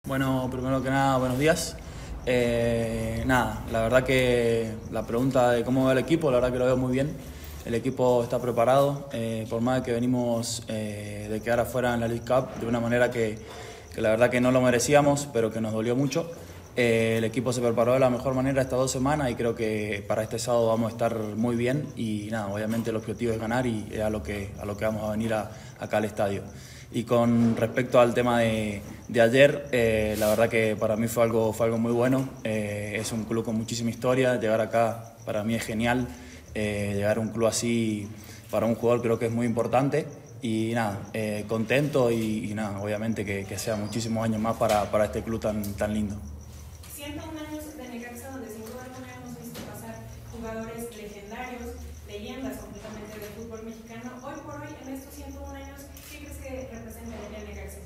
Bueno, primero que nada, buenos días. La verdad que la pregunta de cómo va el equipo, la verdad que lo veo muy bien. El equipo está preparado, por más que venimos de quedar afuera en la League Cup de una manera que la verdad que no lo merecíamos, pero que nos dolió mucho. El equipo se preparó de la mejor manera estas 2 semanas y creo que para este sábado vamos a estar muy bien y nada, obviamente el objetivo es ganar y es a lo que vamos a venir acá al estadio. Y con respecto al tema de ayer, la verdad que para mí fue algo muy bueno. Es un club con muchísima historia, llegar acá para mí es genial. Llegar a un club así para un jugador creo que es muy importante. Y nada, contento y nada, obviamente que sea muchísimos años más para este club tan lindo. 101 años de Necaxa, donde sin duda alguna hemos visto pasar jugadores legendarios, leyendas completamente del fútbol mexicano. Hoy por hoy, en estos 101 años, ¿qué crees que representa el Necaxa?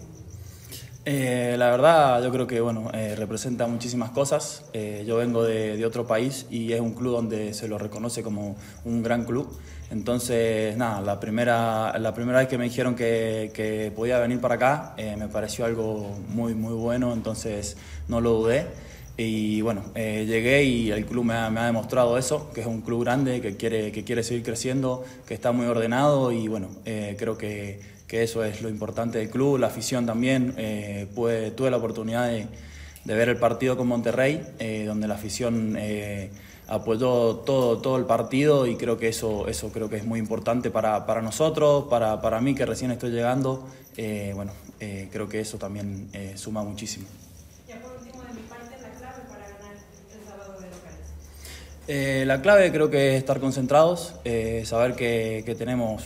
La verdad, yo creo que representa muchísimas cosas. Yo vengo de otro país y es un club donde se lo reconoce como un gran club. Entonces, nada, la primera vez que me dijeron que podía venir para acá, me pareció algo muy bueno, entonces no lo dudé. Y bueno, llegué y el club me ha demostrado eso, que es un club grande, que quiere seguir creciendo, que está muy ordenado y bueno, creo que eso es lo importante del club, la afición también. Tuve la oportunidad de ver el partido con Monterrey, donde la afición apoyó todo el partido y creo que eso creo que es muy importante para nosotros, para mí que recién estoy llegando. Creo que eso también suma muchísimo. Ya por último, de mi parte, la clave para ganar el sábado de locales. La clave creo que es estar concentrados, saber que tenemos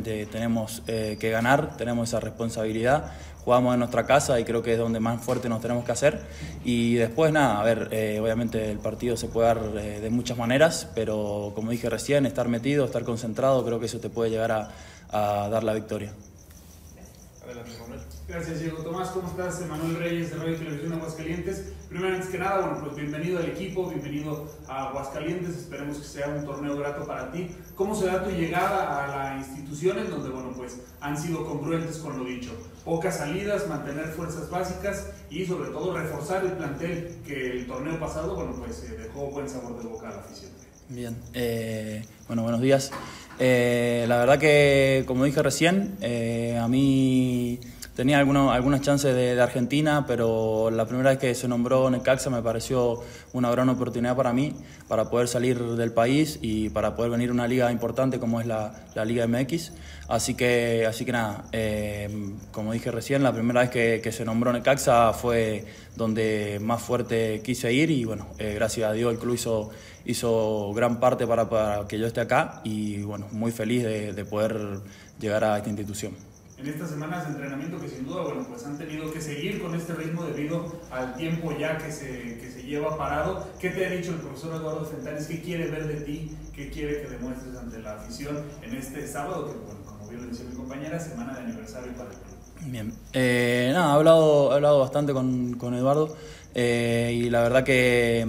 que ganar, tenemos esa responsabilidad, jugamos en nuestra casa y creo que es donde más fuerte nos tenemos que hacer. Y después nada, obviamente el partido se puede dar de muchas maneras, pero como dije recién, estar metido, estar concentrado, creo que eso te puede llegar a dar la victoria. Adelante, Manuel. Gracias, Diego Tomás. ¿Cómo estás? Manuel Reyes, de Radio y Televisión Aguascalientes. Primero, antes que nada, pues bienvenido al equipo, bienvenido a Aguascalientes. Esperemos que sea un torneo grato para ti. ¿Cómo se da tu llegada a la institución en donde, pues han sido congruentes con lo dicho? Pocas salidas, mantener fuerzas básicas y sobre todo reforzar el plantel que el torneo pasado, dejó buen sabor de boca a la afición. Bien, buenos días. La verdad que, como dije recién, a mí tenía algunas chances de Argentina, pero la primera vez que se nombró Necaxa me pareció una gran oportunidad para mí, para poder salir del país y para poder venir a una liga importante como es la Liga MX. Así que nada, como dije recién, la primera vez que se nombró Necaxa fue donde más fuerte quise ir y bueno, gracias a Dios el club hizo gran parte para que yo esté acá y bueno, muy feliz de poder llegar a esta institución. En estas semanas de entrenamiento que sin duda pues han tenido que seguir con este ritmo debido al tiempo ya que se lleva parado. ¿Qué te ha dicho el profesor Eduardo Fentanes? ¿Qué quiere ver de ti? ¿Qué quiere que demuestres ante la afición en este sábado? Que como bien lo decía mi compañera, semana de aniversario para el club. Bien, he hablado bastante con Eduardo y la verdad que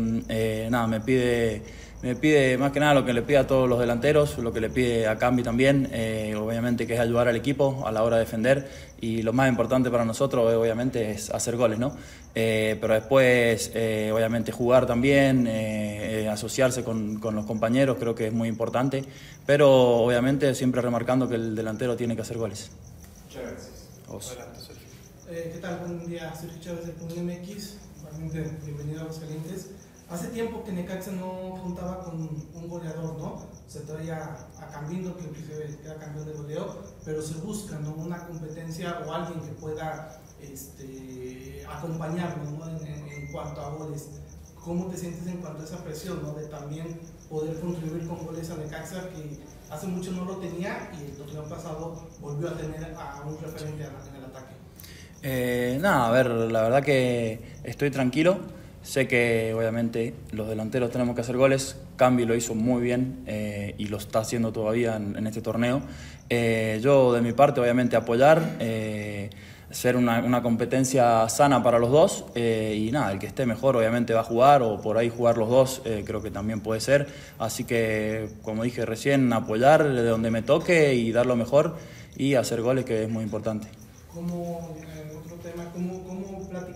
me pide más que nada lo que le pide a todos los delanteros, lo que le pide a Cambi también, obviamente que es ayudar al equipo a la hora de defender y lo más importante para nosotros obviamente es hacer goles, ¿no? Pero después obviamente jugar también, asociarse con los compañeros creo que es muy importante, pero obviamente siempre remarcando que el delantero tiene que hacer goles. Muchas gracias. Adelante, Sergio. ¿Qué tal? Buen día, Sergio Chávez de Punto MX, bienvenido a Aguascalientes. Hace tiempo que Necaxa no contaba con un goleador, ¿no? Se traía a Cambindo, que era campeón de goleo, pero se busca, ¿no?, una competencia o alguien que pueda acompañarlo, ¿no?, en cuanto a goles. ¿Cómo te sientes en cuanto a esa presión, ¿no?, de también poder contribuir con goles a Necaxa, que hace mucho no lo tenía y el torneo pasado volvió a tener a un referente en el ataque? La verdad que estoy tranquilo. Sé que obviamente los delanteros tenemos que hacer goles. Cambi lo hizo muy bien y lo está haciendo todavía en este torneo. Yo de mi parte obviamente apoyar, ser una competencia sana para los dos y nada, el que esté mejor obviamente va a jugar o por ahí jugar los dos, creo que también puede ser. Así que como dije recién, apoyar de donde me toque y dar lo mejor y hacer goles, que es muy importante. Otro tema, ¿cómo platicar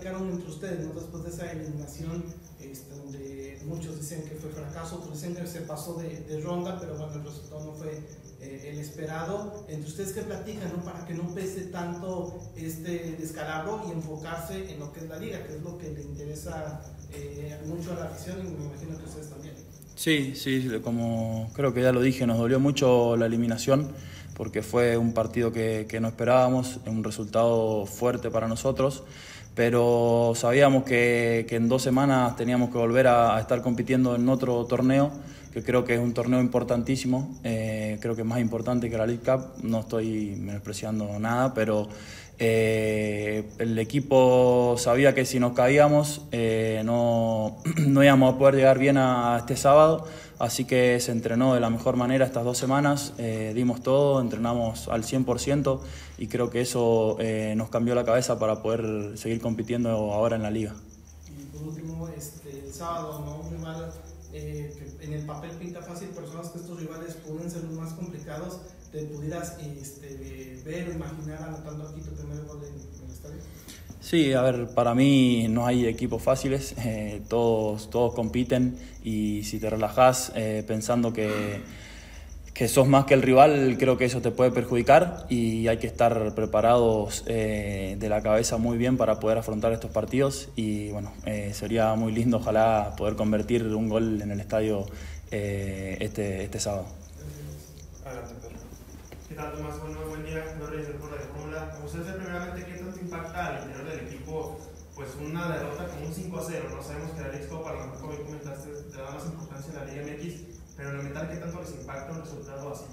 platicaron entre ustedes, ¿no? Después de esa eliminación, donde muchos dicen que fue fracaso, otros dicen que se pasó de ronda, pero bueno, el resultado no fue el esperado. Entre ustedes, ¿qué platican, no? Para que no pese tanto este descalabro y enfocarse en lo que es la liga, que es lo que le interesa mucho a la afición, y me imagino que ustedes también. Sí, como creo que ya lo dije, nos dolió mucho la eliminación porque fue un partido que no esperábamos, un resultado fuerte para nosotros, pero sabíamos que en 2 semanas teníamos que volver a estar compitiendo en otro torneo, que creo que es un torneo importantísimo, creo que es más importante que la League Cup, no estoy menospreciando nada, pero el equipo sabía que si nos caíamos no íbamos a poder llegar bien a este sábado, así que se entrenó de la mejor manera estas 2 semanas, dimos todo, entrenamos al 100% y creo que eso nos cambió la cabeza para poder seguir compitiendo ahora en la liga. Y por último, el sábado, ¿no? Un rival que en el papel pinta fácil, personas que estos rivales pueden ser los más complicados, ¿te pudieras ver o imaginar anotando aquí tu primer gol en el estadio? Sí, a ver, para mí no hay equipos fáciles, todos compiten y si te relajás pensando que sos más que el rival, creo que eso te puede perjudicar y hay que estar preparados de la cabeza muy bien para poder afrontar estos partidos y bueno, sería muy lindo ojalá poder convertir un gol en el estadio este sábado. Adelante, Pedro. ¿Qué tal, Tomás? Buen día, Los Reyes del Fútbol de Fórmula. Me gustaría saber primeramente qué tanto impacta al interior del equipo pues una derrota con un 5-0. No sabemos que la League Cup, a lo mejor como bien comentaste, te da más importancia en la Liga MX, pero en el mental, ¿qué tanto les impacta un resultado así?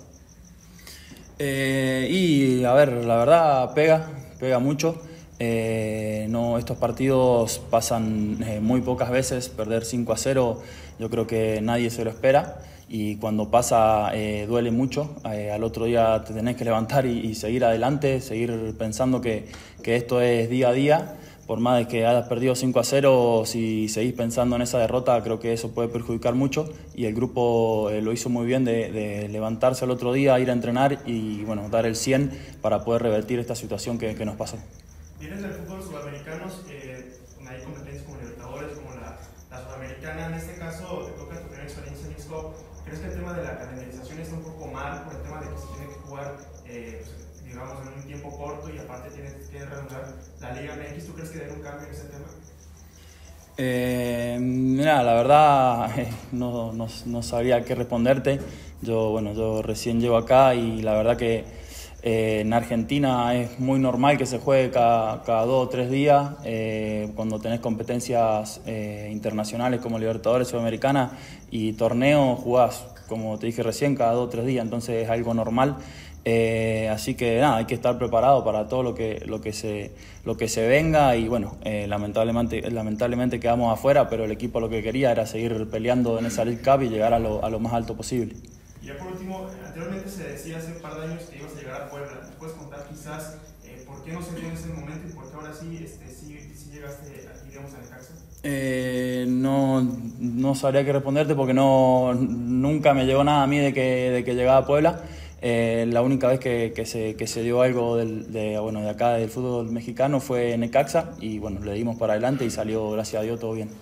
Y a ver, la verdad pega mucho. No, estos partidos pasan muy pocas veces, perder 5-0 yo creo que nadie se lo espera y cuando pasa duele mucho, al otro día te tenés que levantar y seguir adelante, seguir pensando que esto es día a día, por más de que hayas perdido 5-0, si seguís pensando en esa derrota creo que eso puede perjudicar mucho y el grupo lo hizo muy bien de levantarse al otro día, ir a entrenar y bueno, dar el 100 para poder revertir esta situación que nos pasó. Vienes del fútbol sudamericano, donde hay competencias como Libertadores, como la Sudamericana. En este caso, te toca tu primera experiencia en League Cup. ¿Crees que el tema de la calendarización está un poco mal por el tema de que se tiene que jugar, digamos, en un tiempo corto y aparte tienes que reanudar la Liga MX? ¿Tú crees que debe un cambio en ese tema? Mira, la verdad no sabría qué responderte. Yo recién llego acá y la verdad que en Argentina es muy normal que se juegue cada 2 o 3 días. Cuando tenés competencias internacionales como Libertadores, Sudamericana y torneos, jugás, como te dije recién, cada 2 o 3 días, entonces es algo normal. Así que nada, hay que estar preparado para todo lo que se venga y bueno, lamentablemente quedamos afuera, pero el equipo lo que quería era seguir peleando en esa League Cup y llegar a lo más alto posible. Y ya por último, anteriormente se decía hace un par de años que ibas a llegar a Puebla. ¿Nos puedes contar quizás por qué no se dio en ese momento y por qué ahora sí llegaste aquí, digamos, a Necaxa? No sabría qué responderte porque nunca me llegó nada a mí de que llegaba a Puebla. La única vez que se dio algo de acá del fútbol mexicano fue en Necaxa y bueno, le dimos para adelante y salió, gracias a Dios, todo bien.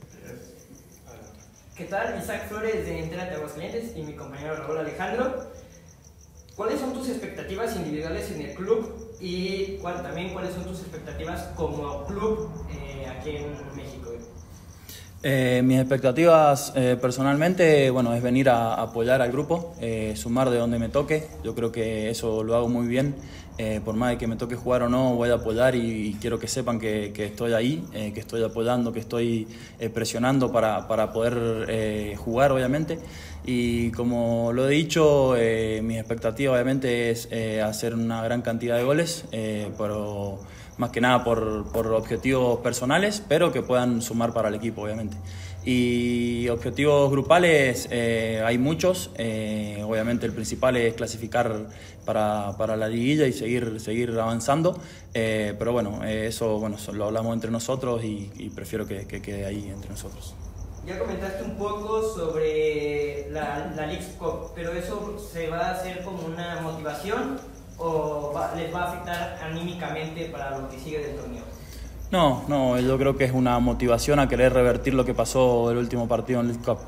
¿Qué tal? Isaac Flores de Entérate Aguascalientes y mi compañero Raúl Alejandro. ¿Cuáles son tus expectativas individuales en el club y cuáles son tus expectativas como club aquí en México? Mis expectativas personalmente, es venir a apoyar al grupo, sumar de donde me toque. Yo creo que eso lo hago muy bien. Por más de que me toque jugar o no, voy a apoyar y quiero que sepan que estoy ahí, que estoy apoyando, que estoy presionando para poder jugar, obviamente. Y como lo he dicho, mi expectativa obviamente es hacer una gran cantidad de goles, pero más que nada por objetivos personales, pero que puedan sumar para el equipo, obviamente. Y objetivos grupales hay muchos, obviamente el principal es clasificar para la liguilla y seguir avanzando, pero eso lo hablamos entre nosotros y prefiero que quede ahí entre nosotros. Ya comentaste un poco sobre la League Cup, pero ¿eso se va a hacer como una motivación o les va a afectar anímicamente para lo que sigue del torneo? No, yo creo que es una motivación a querer revertir lo que pasó el último partido en League Cup.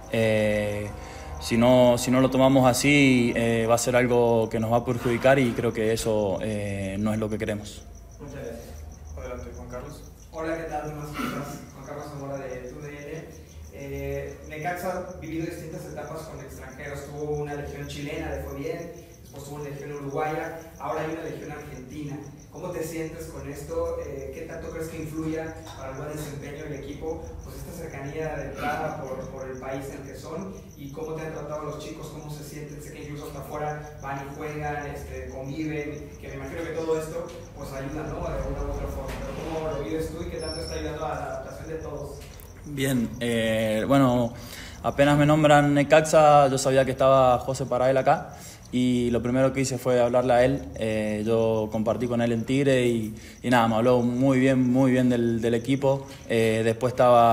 Si no lo tomamos así, va a ser algo que nos va a perjudicar y creo que eso no es lo que queremos. Muchas gracias. Adelante, Juan Carlos. Hola, ¿qué tal? Buenas tardes. Juan Carlos Zamora de TUDN. Necaxa ha vivido distintas etapas con extranjeros. Tuvo una legión chilena, le fue bien. Después tuvo una legión uruguaya. Ahora hay una legión argentina. ¿Cómo te sientes con esto? ¿Qué tanto crees que influya para el buen desempeño del equipo? Pues esta cercanía de entrada por el país en el que son. ¿Y cómo te han tratado los chicos? ¿Cómo se sienten? Sé que incluso hasta afuera van y juegan, conviven. Que me imagino que todo esto pues ayuda, ¿no? De una u otra forma. Pero ¿cómo lo vives tú y qué tanto está ayudando a la adaptación de todos? Bien, bueno, apenas me nombran Necaxa, yo sabía que estaba José Parael acá. Y lo primero que hice fue hablarle a él. Yo compartí con él en Tigre y nada, me habló muy bien del equipo. Después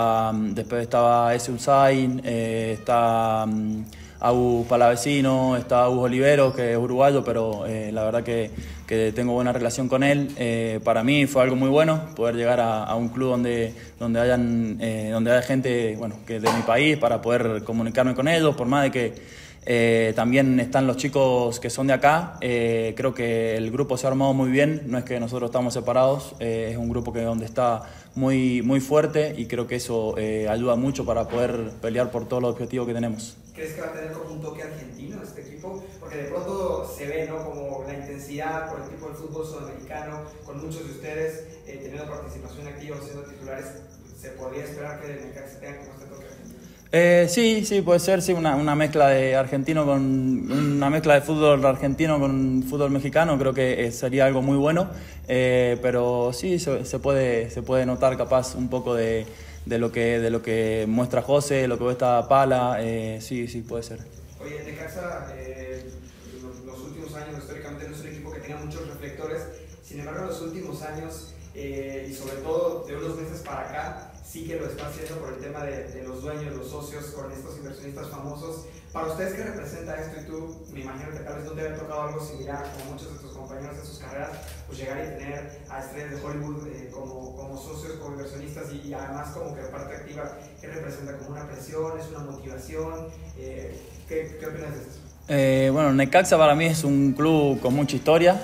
estaba ese Usain, está Agus Palavecino, está Agus Olivero, que es uruguayo, pero la verdad que tengo buena relación con él. Para mí fue algo muy bueno poder llegar a un club donde haya gente, bueno, que de mi país, para poder comunicarme con ellos, por más de que también están los chicos que son de acá. Creo que el grupo se ha armado muy bien, no es que nosotros estamos separados, es un grupo donde está muy fuerte y creo que eso ayuda mucho para poder pelear por todos los objetivos que tenemos. ¿Crees que va a tener como un toque argentino este equipo? Porque de pronto se ve, ¿no?, como la intensidad por el tipo del fútbol sudamericano, con muchos de ustedes teniendo participación activa, siendo titulares. ¿Se podría esperar que Necaxa tenga como este toque argentino? Sí, puede ser, sí, una mezcla de una mezcla de fútbol argentino con fútbol mexicano, creo que sería algo muy bueno, pero sí se puede notar capaz un poco de lo que muestra José, lo que muestra Pala, sí, puede ser. Oye, Necaxa, los últimos años históricamente no es un equipo que tenga muchos reflectores, sin embargo en los últimos años y sobre todo de unos meses para acá, sí que lo está haciendo por el tema de los dueños, los socios, con estos inversionistas famosos. Para ustedes, ¿qué representa esto? Y tú, me imagino que tal vez no te haya tocado algo similar, como muchos de tus compañeros en sus carreras, pues llegar y tener a estrellas de Hollywood como socios, como inversionistas y además como que parte activa. ¿Qué representa? ¿Como una presión? ¿Es una motivación? ¿Qué opinas de esto? Bueno, Necaxa para mí es un club con mucha historia.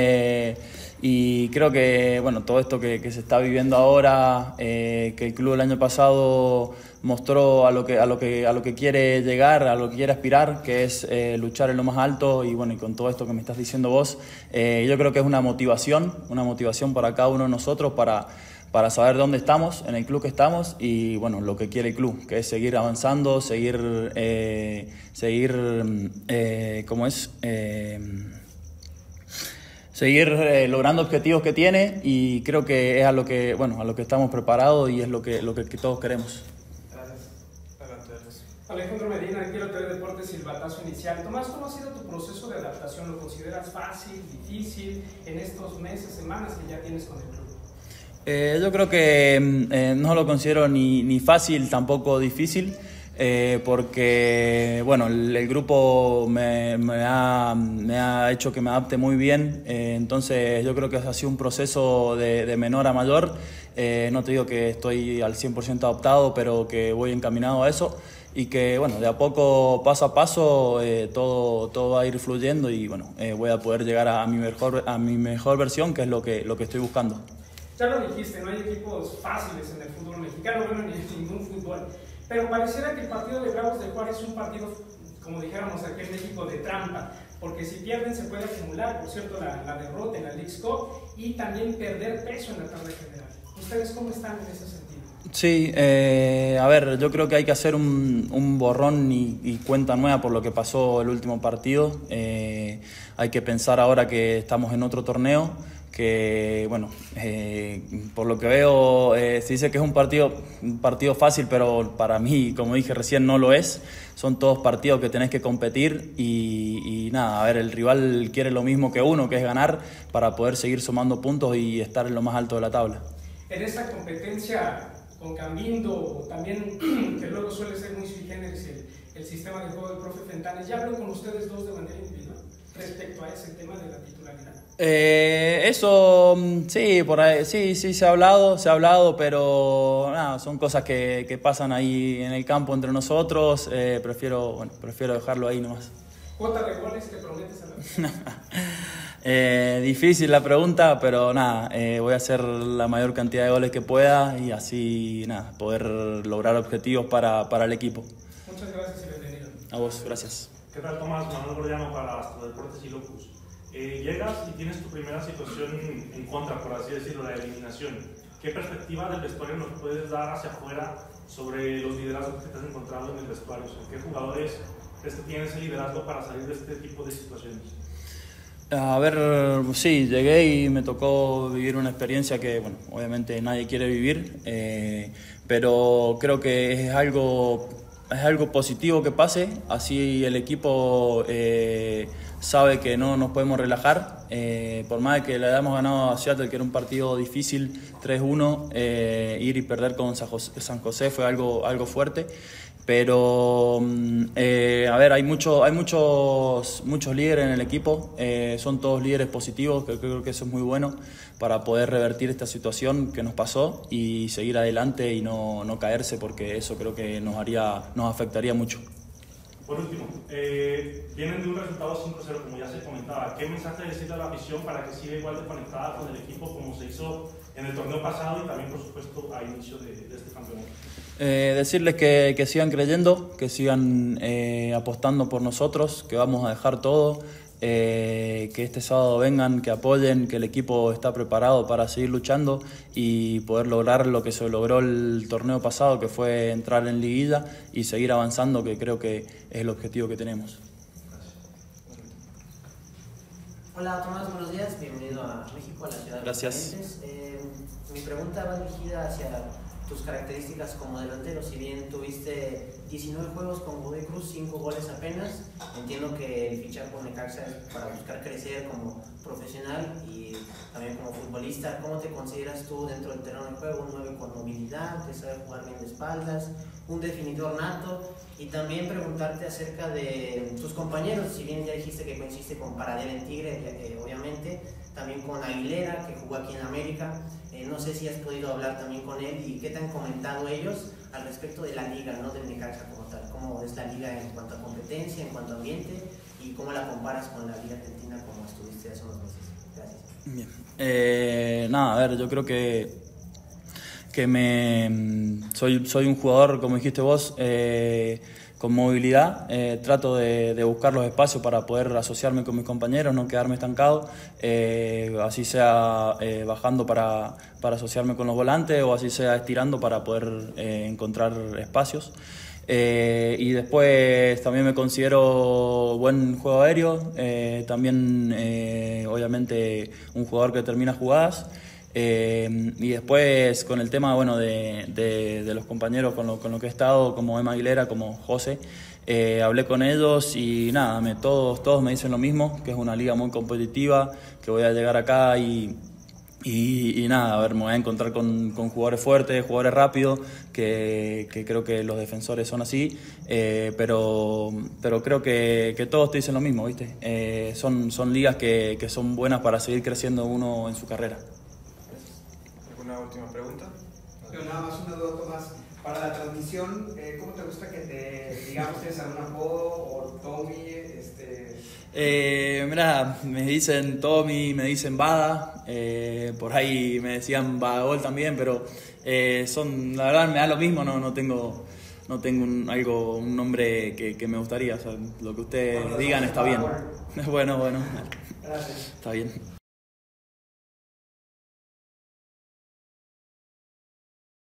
Y creo que bueno, todo esto que se está viviendo ahora, que el club el año pasado mostró a lo que quiere llegar, a lo que quiere aspirar, que es luchar en lo más alto, y bueno, y con todo esto que me estás diciendo vos, yo creo que es una motivación para cada uno de nosotros para saber dónde estamos, en el club que estamos, y bueno, lo que quiere el club, que es seguir avanzando, seguir logrando objetivos que tiene, y creo que es a lo que estamos preparados y es lo que todos queremos. Gracias. Adelante. Alejandro Medina, Quiero TV Deportes, silbatazo inicial. Tomás, ¿cómo ha sido tu proceso de adaptación? ¿Lo consideras fácil, difícil en estos meses, semanas que ya tienes con el club? Yo creo que no lo considero ni fácil, tampoco difícil. Porque bueno, el grupo me ha hecho que me adapte muy bien, entonces yo creo que ha sido un proceso de menor a mayor. No te digo que estoy al 100% adaptado, pero que voy encaminado a eso, y que bueno, de a poco, paso a paso, todo va a ir fluyendo, y bueno, voy a poder llegar a mi mejor versión, que es lo que estoy buscando. Ya lo dijiste, no hay equipos fáciles en el fútbol mexicano, bueno, ni en ningún fútbol. Pero pareciera que el partido de Bravos de Juárez es un partido, como dijéramos aquí en México, de trampa, porque si pierden se puede acumular, por cierto, la derrota en la Leagues Cup y también perder peso en la tabla general. ¿Ustedes cómo están en ese sentido? Sí, a ver, yo creo que hay que hacer un borrón y cuenta nueva por lo que pasó el último partido. Hay que pensar ahora que estamos en otro torneo, que bueno, por lo que veo se dice que es un partido fácil, pero para mí, como dije recién, no lo es. Son todos partidos que tenés que competir y nada, a ver, el rival quiere lo mismo que uno, que es ganar, para poder seguir sumando puntos y estar en lo más alto de la tabla. En esa competencia con Cambindo, también que luego suele ser muy sui generis el sistema de juego del profe Fentanes, ¿ya habló con ustedes dos de manera individual respecto a ese tema de la titularidad? Eso, sí, por ahí, sí, se ha hablado, pero nada, son cosas que pasan ahí en el campo entre nosotros. Prefiero dejarlo ahí nomás. ¿Cuota de goles que prometes a la Difícil la pregunta, pero nada, voy a hacer la mayor cantidad de goles que pueda y así, nada, poder lograr objetivos para el equipo. Muchas gracias y bienvenido. A vos, gracias. ¿Qué tal, Tomás? Manuel Gordiano para Astrodeportes y Locus. Llegas y tienes tu primera situación en contra, por así decirlo, la eliminación. ¿Qué perspectiva del vestuario nos puedes dar hacia afuera sobre los liderazgos que te has encontrado en el vestuario? O sea, ¿qué jugadores crees que tienen ese liderazgo para salir de este tipo de situaciones? A ver, sí, llegué y me tocó vivir una experiencia que, bueno, obviamente nadie quiere vivir, pero creo que es algo positivo que pase, así el equipo sabe que no nos podemos relajar, por más de que le hayamos ganado a Seattle, que era un partido difícil, 3-1, ir y perder con San José fue algo fuerte, pero a ver, hay muchos líderes en el equipo, son todos líderes positivos, que creo que eso es muy bueno para poder revertir esta situación que nos pasó y seguir adelante y no caerse, porque eso creo que nos afectaría mucho. Por último, vienen de un resultado 5-0, como ya se comentaba. ¿Qué mensaje decirle a la afición para que siga igual de conectada con el equipo como se hizo en el torneo pasado y también, por supuesto, a inicio de este campeonato? Decirles que sigan creyendo, que sigan apostando por nosotros, que vamos a dejar todo, que este sábado vengan, que apoyen, que el equipo está preparado para seguir luchando y poder lograr lo que se logró el torneo pasado, que fue entrar en liguilla y seguir avanzando, que creo que es el objetivo que tenemos. Hola Tomás, buenos días, bienvenido a México, a la ciudad de Aguascalientes. Mi pregunta va dirigida hacia tus características como delantero. Si bien tuviste 19 juegos con Godoy Cruz, 5 goles apenas, entiendo que el fichar por Necaxa es para buscar crecer como profesional y también como futbolista. ¿Cómo te consideras tú dentro del terreno de juego? Un 9 con movilidad, que sabe jugar bien de espaldas, un definidor nato, y también preguntarte acerca de tus compañeros. Si bien ya dijiste que coincidiste con Paradela en Tigre, obviamente, también con Aguilera, que jugó aquí en América. No sé si has podido hablar también con él y qué te han comentado ellos al respecto de la liga, no del Necaxa como tal. ¿Cómo es la liga en cuanto a competencia, en cuanto a ambiente, y cómo la comparas con la liga argentina como estuviste hace unos meses? Gracias. Bien. Nada, a ver, yo creo que soy un jugador, como dijiste vos, con movilidad, trato de buscar los espacios para poder asociarme con mis compañeros, no quedarme estancado, así sea bajando para asociarme con los volantes o así sea estirando para poder encontrar espacios. Y después también me considero buen juego aéreo, también obviamente un jugador que termina jugadas. Y después con el tema de los compañeros con lo que he estado, como Emma Aguilera, como José, hablé con ellos y nada, todos me dicen lo mismo, que es una liga muy competitiva, que voy a llegar acá y nada, a ver, me voy a encontrar con jugadores fuertes, jugadores rápidos, que creo que los defensores son así, pero creo que todos te dicen lo mismo, ¿viste? Son ligas que son buenas para seguir creciendo uno en su carrera. ¿Una última pregunta? Yo nada más una duda, Tomás. Para la transmisión, ¿cómo te gusta que digamos, tienes algún apodo o Tommy? Mirá, me dicen Tommy, me dicen Bada, por ahí me decían Badagol también, pero la verdad me da lo mismo, no tengo un nombre que me gustaría, o sea, lo que ustedes digan está bien. Bueno. Gracias. Está bien.